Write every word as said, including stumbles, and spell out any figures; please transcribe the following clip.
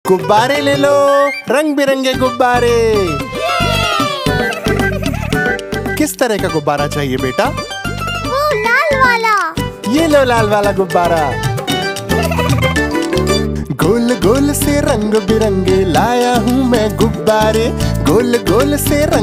गुब्बारे ले लो, रंग बिरंगे गुब्बारे। किस तरह का गुब्बारा चाहिए बेटा? वो लाल वाला। ये लो लाल वाला गुब्बारा। गोल गोल से रंग बिरंगे लाया हूँ मैं गुब्बारे, गोल गोल से रंग